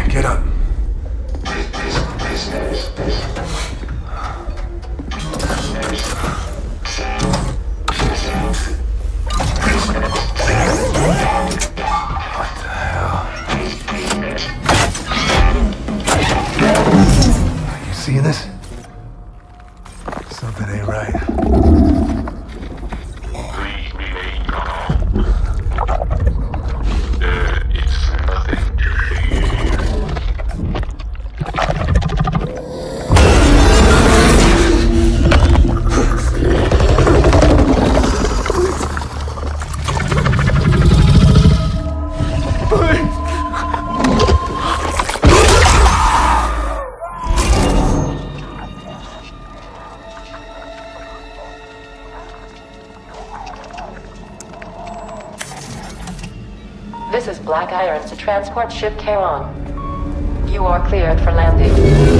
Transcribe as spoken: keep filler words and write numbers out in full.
Get up. What the hell? You see this? Something ain't right. Leave me alone. There is nothing to fear. This is Black Irons to transport ship Charon. You are cleared for landing.